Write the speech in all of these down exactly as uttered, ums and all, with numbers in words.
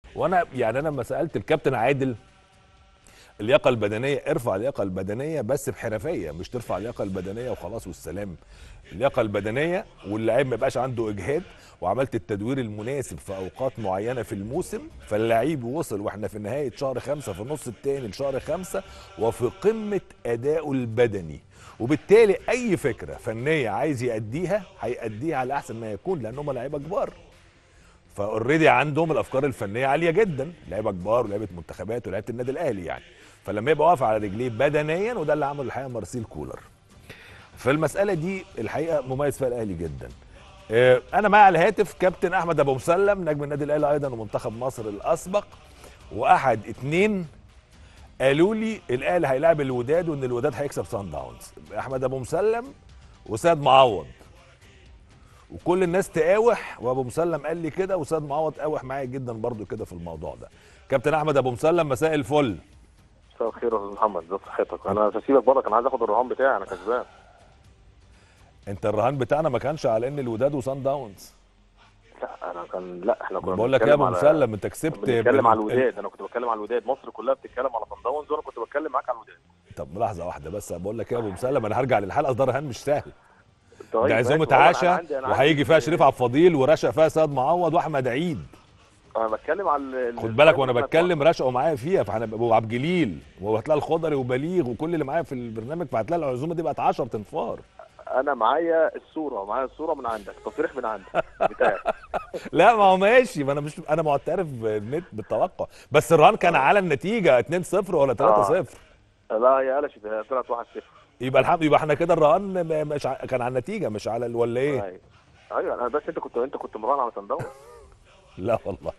وانا يعني انا لما سالت الكابتن عادل اللياقه البدنيه، ارفع اللياقه البدنيه بس بحرفيه، مش ترفع اللياقه البدنيه وخلاص والسلام. اللياقه البدنيه واللاعب ما يبقاش عنده اجهاد، وعملت التدوير المناسب في اوقات معينه في الموسم، فاللعيب وصل واحنا في نهايه شهر خمسة في النص الثاني لشهر خمسة وفي قمه ادائه البدني، وبالتالي اي فكره فنيه عايز يأديها هيأديها على احسن ما يكون، لان هم لعيبه كبار. فاوريدي عندهم الافكار الفنيه عاليه جدا، لعيبه كبار ولعيبه منتخبات ولعيبه النادي الاهلي يعني. فلما يبقى واقف على رجليه بدنيا، وده اللي عمله الحقيقه مارسيل كولر. فالمساله دي الحقيقه مميز فيها الاهلي جدا. آه، انا معي على الهاتف كابتن احمد ابو مسلم نجم النادي الاهلي ايضا ومنتخب مصر الاسبق، واحد اتنين قالوا لي الاهلي هيلاعب الوداد وان الوداد هيكسب سان داونز. احمد ابو مسلم وسيد معوض، وكل الناس تقاوح، وابو مسلم قال لي كده، وسيد معوض قاوح معايا جدا برضو كده في الموضوع ده. كابتن احمد ابو مسلم، مساء الفل. مساء الخير يا استاذ محمد، ازي صحتك؟ انا مش هسيبك برضك، انا عايز اخد الرهان بتاعي، انا كسبان. انت الرهان بتاعنا ما كانش على ان الوداد وسان داونز. لا انا كان لا احنا كنا بقول لك يا ابو على... مسلم انت كسبت بنتكلم على بال... الوداد، انا كنت بتكلم على الوداد، مصر كلها بتتكلم على صن داونز وانا كنت بتكلم معاك على الوداد. طب لحظه واحده بس، بقول لك يا ابو مسلم انا هرجع للحلقه، ده رهان مش سهل. ده طيب عزومه ماشي، والله انا عشاء عندي انا وهيجي عندي فيها شريف عبد الفضيل ورشق فيها سيد معوض واحمد عيد. انا بتكلم على ال- خد بالك الحاجات وانا اللي احنا بتكلم رشقوا معايا فيها، فهنبقى وعبد الجليل وهتلاقي الخضري وبليغ وكل اللي معايا في البرنامج، فهتلاقي العزومه دي بقت عشرة انفار. انا معايا الصوره، معايا الصوره من عندك، تصريح من عندك بتاعك. لا ما هو ماشي، ما انا مش انا معترف بالنت بالتوقع، بس الرهان كان اه على النتيجه اتنين صفر ولا تلاتة اه صفر. لا يا قلش، طلعت واحد صفر. يبقى الحمد، يبقى احنا كده الرهان م- مش ع... كان على النتيجه مش على ال... ولا ايه؟ ايوه ايوه، انا بس انت كنت انت كنت مراهن على صن داونز. لا والله.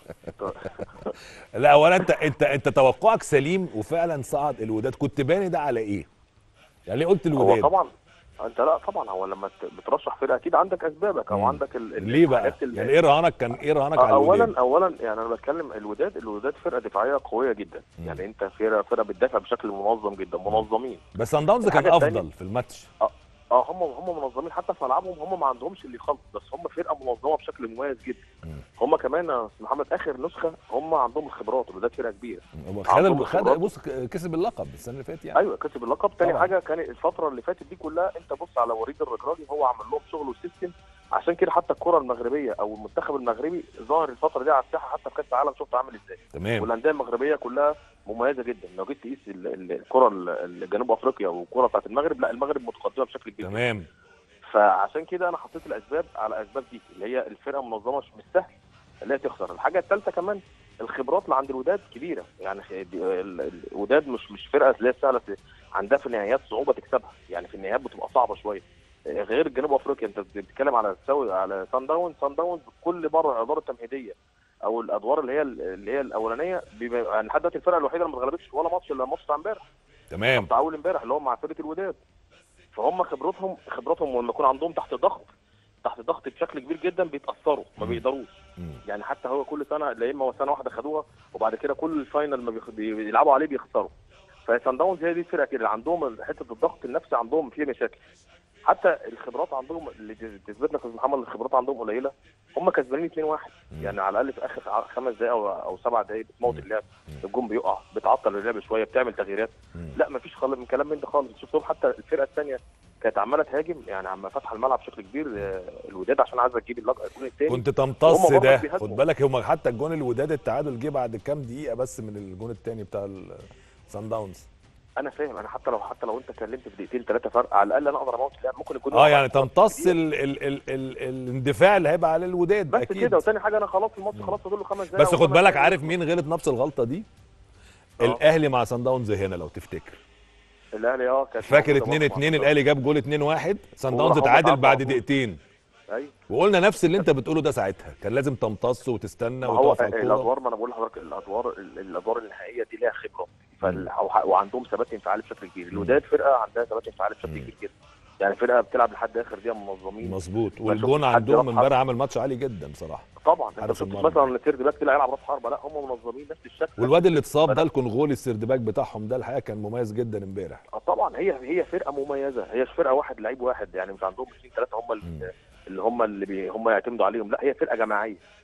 لا اولا انت انت انت توقعك سليم، وفعلا صعد الوداد. كنت باني ده على ايه؟ يعني ليه قلت هو الوداد؟ طبعا انت لا طبعا، هو لما ت- بترشح فرقه اكيد عندك اسبابك او مم. عندك ال- ال- ليه بقى؟ الحاجات ال- يعني ايه رهانك؟ كان ايه رهانك آه، على الوداد؟ اولا اولا يعني انا بتكلم الوداد الوداد فرقه دفاعيه قويه جدا. مم. يعني انت فرقه فرقه بتدافع بشكل منظم جدا، منظمين. بس سان داونز كان الحاجه افضل الثانيه في الماتش. اه آه، هم هم منظمين حتى في ملعبهم، هم ما عندهمش اللي يخلص، بس هم فرقه منظمه بشكل مميز جدا. مم. هم كمان يا استاذ محمد اخر نسخه هم عندهم الخبرات، الوداد فرقه كبيره. هو خد عندهم الب- خد الخبرات. بص كسب اللقب السنه اللي فاتت يعني. ايوه كسب اللقب. تاني طبعا. حاجه كان الفتره اللي فاتت دي كلها، انت بص على وليد الركراجي، هو عمل لهم شغل وسيستم. عشان كده حتى الكره المغربيه او المنتخب المغربي ظاهر الفتره دي على الساحه، حتى في كاس العالم شفت عامل ازاي. تمام. والانديه المغربيه كلها مميزه جدا. لو جيت تقيس ال- ال- الكره ال- ال- جنوب افريقيا والكره بتاعت المغرب، لا المغرب متقدمه بشكل كبير. تمام. فعشان كده انا حطيت الاسباب على اسباب دي، اللي هي الفرقه منظمه، مش مش سهل اللي هي تخسر. الحاجه الثالثه كمان الخبرات اللي عند الوداد كبيره. يعني دي- ال- ال- الوداد مش مش فرقه اللي هي سهله، عندها في النهائيات صعوبه تكسبها، يعني في النهائيات بتبقى صعبه شويه. غير جنوب افريقيا، انت بتتكلم على تساوي على سان داونز. سان داونز كل مره الادوار التمهيديه او الادوار اللي هي اللي هي الاولانيه بيبقى يعني لحد دلوقتي الفرقه الوحيده اللي ما اتغلبتش ولا ماتش الا الماتش بتاع امبارح، تمام. بتاع اول امبارح اللي هو مع فرقه الوداد. فهم خبرتهم خبرتهم لما يكون عندهم تحت ضغط تحت ضغط بشكل كبير جدا بيتاثروا، ما مم. بيقدروش. مم. يعني حتى هو كل سنه، لا اما هو سنه واحده خدوها وبعد كده كل الفاينل ما بيخ- بيلعبوا عليه بيخسروا. فسان داونز هي دي الفرقه كده اللي عندهم حته الضغط النفسي، عندهم فيه مشاكل. حتى الخبرات عندهم اللي تثبت لك يا استاذ محمد الخبرات عندهم قليله. هم كسبانين اتنين واحد، مم. يعني على الاقل في اخر ع- خمس دقائق او او سبع دقائق بتموت مم. اللعب. مم. الجون بيقع، بتعطل اللعب شويه، بتعمل تغييرات. مم. لا مفيش خالص من كلام من ده خالص. شفتهم حتى الفرقه الثانيه كانت عماله تهاجم، يعني عم فاتحه الملعب بشكل كبير. آه، الوداد عشان عايزه تجيب اللقب الجون الثاني. كنت تمتص وهم برضك ده. بيهاجموا. خد بالك هم حتى الجون الوداد التعادل جه بعد كام دقيقه بس من الجون الثاني بتاع سان داونز. انا فاهم، انا حتى لو حتى لو انت اتكلمت في دقيقتين ثلاثه فرق، على الاقل انا اقدر اموت اللعب. ممكن يكون اه يقع يعني بعد كده تمتص بدقيقة. ال ال ال ال الاندفاع اللي هيبقى على الوداد بس اكيد. كده. وتاني حاجه انا خلاص الماتش خلاص فاضل له خمس دقايق بس أو خد خمس بالك، دقايق. عارف مين غلط نفس الغلطه دي؟ آه. الاهلي مع سان داونز هنا لو تفتكر. الاهلي اه كانت فاكر موجودة اتنين برضه مع اتنين صن الاهلي جاب جول اتنين واحد، سان داونز وراح هم اتعادل اتعادلوا بعد على طول. دقيقتين. ايوه وقلنا نفس اللي انت بتقوله ده ساعتها، كان لازم تمتص وتستنى ما هو وتقف على الكوره. الادوار، ما انا بقول لحضرتك الادوار الادوار النهائيه دي ليها خبره. فال... مم. أو- وعندهم ثبات انفعالي بشكل كبير. مم. الوداد فرقه عندها ثبات انفعالي بشكل مم. كبير جدا. يعني فرقه بتلعب لحد اخر دقيقه منظمين. مظبوط. ما والجون شفتش حد عندهم راح امبارح عامل ماتش عالي جدا بصراحه. طبعا انت حارس شفت المرمى. مثلا سيرد باك طلع يلعب راس حربه، لا هم منظمين نفس الشكل. والواد اللي اتصاب ده فلا- الكونغولي السردباك بتاعهم ده الحقيقه كان مميز جدا امبارح. آه طبعا هي هي فرقه مميزه، هي مش فرقه واحد لعيب واحد، يعني مش عندهم اثنين ثلاثه هم مم. اللي, اللي هم اللي بي هم يعتمدوا عليهم. لا هي فرقه جماعيه.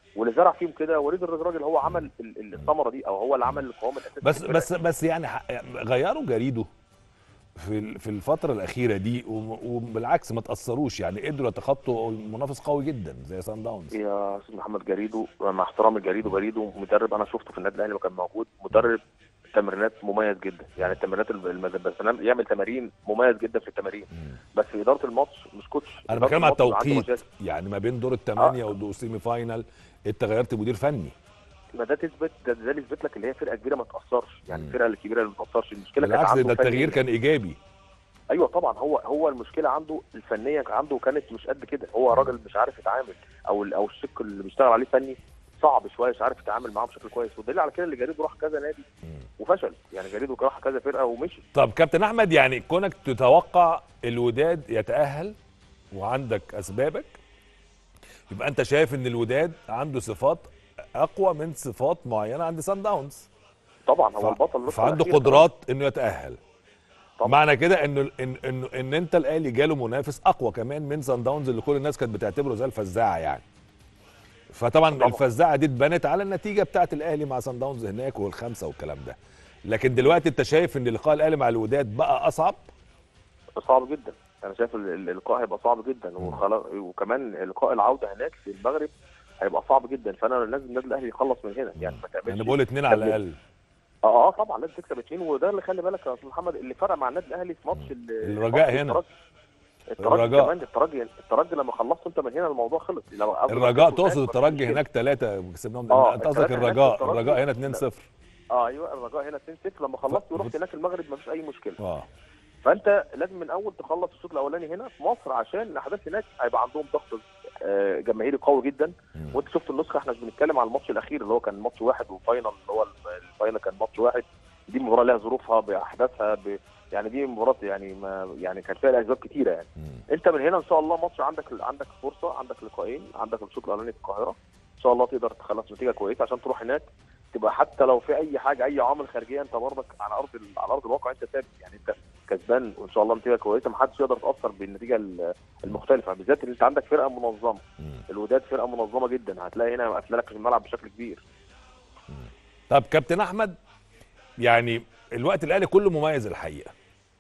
واللي زرع فيهم كده وليد الرجراجي اللي هو عمل ال- ال- الثمره دي، او هو اللي عمل القوام الاساسي بس للفرقة. بس بس يعني ح- غيروا جريده في ال- في الفتره الاخيره دي، وم- وبالعكس ما تاثروش، يعني قدروا يتخطوا منافس قوي جدا زي سان داونز. يا استاذ محمد جريدو، مع احترامي جريدو، جريدو مدرب انا شفته في النادي الاهلي وكان موجود، مدرب تمرينات مميز جدا، يعني التمرينات المدرسة يعمل تمارين مميز جدا في التمارين، بس في اداره الماتش مش كوتش. انا إدارة بتكلم على الماتش عنده التوقيت، مشاكل. يعني ما بين دور الثمانيه اه ودور سيمي فاينال انت غيرت مدير فني. ما ده تثبت، ده, ده اللي يثبت لك اللي هي فرقه كبيره ما تاثرش، يعني مم. الفرقه الكبيره اللي ما تاثرش، المشكله كانت بالعكس عنده ده التغيير فنيا. كان ايجابي. ايوه طبعا، هو هو المشكله عنده الفنيه عنده كانت مش قد كده، هو راجل مش عارف يتعامل، او ال- او الشق اللي بيشتغل عليه فني صعب شويه، مش عارف يتعامل معاه بشكل كويس، والدليل على كده اللي جريدو راح كذا نادي وفشل، يعني جريدو راح كذا فرقه ومشي. طب كابتن احمد، يعني كونك تتوقع الوداد يتاهل وعندك اسبابك، يبقى انت شايف ان الوداد عنده صفات اقوى من صفات معينه عند سان داونز. طبعا هو ف... البطل النسخة فعنده الأخيرة قدرات انه يتاهل. طبعا. معنى كده انه ان ان ان انت الاهلي جاله منافس اقوى كمان من سان داونز اللي كل الناس كانت بتعتبره زي الفزاعه يعني. فطبعا طبعا الفزاعه دي اتبنت على النتيجه بتاعت الاهلي مع سان داونز هناك والخمسه والكلام ده. لكن دلوقتي انت شايف ان لقاء الاهلي مع الوداد بقى اصعب؟ صعب جدا، انا شايف ال- ال- اللقاء هيبقى صعب جدا، وخلاص، وكمان لقاء العوده هناك في المغرب هيبقى صعب جدا، فانا لازم النادي الاهلي يخلص من هنا، يعني ما تعملش. انا بقول اتنين على الاقل. اه اه طبعا لازم تكسب اتنين، وده اللي خلي بالك يا استاذ محمد اللي فرق مع النادي الاهلي في ماتش ال- الرجاء ماتش هنا. الترجي. الترجي الرجاء. كمان، الترجي الترجي لما خلصت انت من هنا الموضوع خلص. لو قبل ما الرجاء تخسروا تقصد هناك الترجي مفيش هناك ثلاثة كسبناهم؟ اه انت قصدك التلاتة هناك في الرجاء، الترجي. الرجاء هنا اتنين صفر. اه ايوه الرجاء هنا اتنين صفر، لما خلصت ورحت هناك المغرب مفيش اي مشكله. اه فانت لازم من اول تخلص الشوط الاولاني هنا في مصر، عشان الاحداث هناك هيبقى عندهم ضغط آه، جماهيري قوي جدا. مم. وانت شفت النسخه، احنا مش بنتكلم على الماتش الاخير اللي هو كان ماتش واحد وفاينل، اللي هو الفاينل كان ماتش واحد، دي مباراه لها ظروفها باحداثها ب... يعني دي مباراه يعني ما يعني كان فيها اسباب كتيره يعني. مم. انت من هنا ان شاء الله ماتش عندك عندك فرصه، عندك لقاءين، عندك الشوط الاولاني في القاهره ان شاء الله تقدر تخلص نتيجه كويسه عشان تروح هناك تبقى حتى لو في اي حاجه اي عوامل خارجيه انت برضك على ارض ال- على ارض الواقع انت ثابت، يعني انت كسبان وان شاء الله نتيجه كويسه، ما حدش يقدر يتاثر بالنتيجه ال- المختلفه، بالذات ان انت عندك فرقه منظمه. مم. الوداد فرقه منظمه جدا، هتلاقي هنا قافله لك الملعب بشكل كبير. طب كابتن احمد، يعني الوقت الاهلي كله مميز الحقيقه،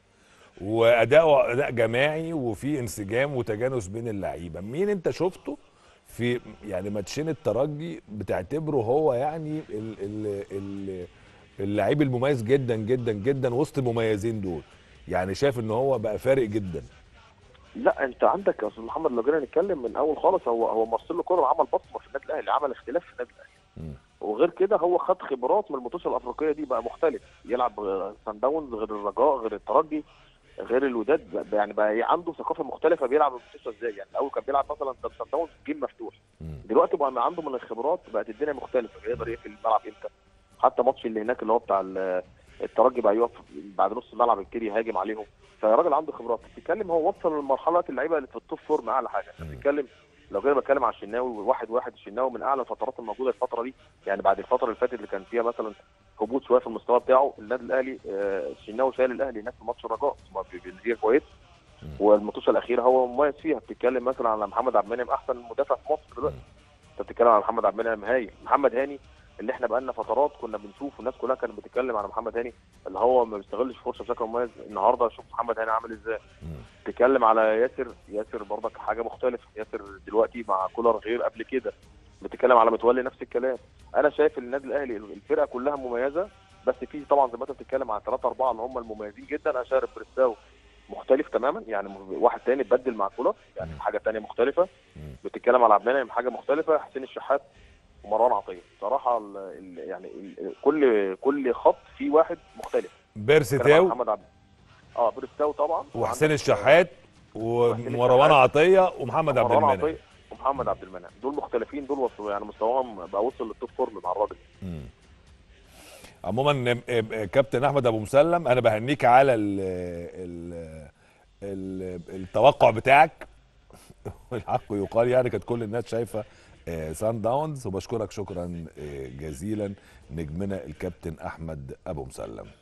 واداؤه اداء جماعي وفي انسجام وتجانس بين اللعيبه. مين انت شفته في يعني ماتشين الترجي بتعتبره هو يعني ال ال ال اللعيب المميز جدا جدا جدا وسط المميزين دول؟ يعني شايف ان هو بقى فارق جدا. لا انت عندك يا استاذ محمد لو جينا نتكلم من اول خالص، هو هو مارسيلو كولر عمل بصمه في النادي الاهلي، عمل اختلاف في النادي الاهلي. مم. وغير كده هو خد خبرات من الماتشات الافريقيه دي، بقى مختلف، يلعب سان داونز غير الرجاء غير الترجي غير الوداد، بقى- يعني بقى عنده ثقافه مختلفه بيلعب الماتشات ازاي. يعني الاول كان بيلعب مثلا ضد سان داونز جيم مفتوح، مم. دلوقتي بقى عنده من الخبرات، بقت الدنيا مختلفه، بيقدر يقفل الملعب امتى. حتى ماتش اللي هناك اللي هو بتاع ال- الترجي بقى يقف بعد نص الملعب يبتدي يهاجم عليهم، فالراجل عنده خبرات. بتتكلم هو وصل لمرحله اللعيبه اللي في التوب فورم اعلى حاجه. انت بتتكلم لو جينا بتكلم على الشناوي واحد واحد، الشناوي من اعلى الفترات الموجوده الفتره دي، يعني بعد الفتره اللي فاتت اللي كان فيها مثلا هبوط شويه في المستوى بتاعه النادي الاهلي، آه، الشناوي شايل الاهلي هناك في ماتش الرجاء بنتيجه كويس، والماتشة الاخيره هو مميز فيها. بتتكلم مثلا على محمد عبد المنعم احسن مدافع في مصر دلوقتي، انت بتتكلم على محمد عبد المنعم هايل. محمد هاني اللي احنا بقالنا فترات كنا بنشوف والناس كلها كانت بتتكلم على محمد هاني اللي هو ما بيستغلش فرصه بشكل مميز، النهارده شوف محمد هاني عامل ازاي. بتتكلم على ياسر، ياسر برضك حاجه مختلفه، ياسر دلوقتي مع كولر غير قبل كده. بتتكلم على متولي نفس الكلام. انا شايف النادي الاهلي الفرقه كلها مميزه، بس في طبعا زي ما انت بتتكلم على ثلاثه اربعه اللي هم المميزين جدا. انا شايف بريستاو مختلف تماما، يعني واحد تاني اتبدل مع كولر، يعني حاجه تانيه مختلفه. بتتكلم على عبد المنعم حاجه مختلفه، حسين الشحات ومروان عطيه صراحه ال ال يعني ال كل كل خط فيه واحد مختلف. بيرسيتاو، محمد عبد اه بيرستاو طبعا، وحسين الشحات ومروان عطيه ومحمد عبد مروان المنعم عطيه ومحمد عبد المنعم، دول مختلفين، دول وصلوا يعني مستواهم بقى وصل للتوب فورم مع الراجل. مم. عموما كابتن احمد ابو مسلم، انا بهنيك على ال ال ال التوقع بتاعك والحق يقال، يعني كانت كل الناس شايفه سان داونز، وبشكرك شكرا جزيلا نجمنا الكابتن احمد ابو مسلم.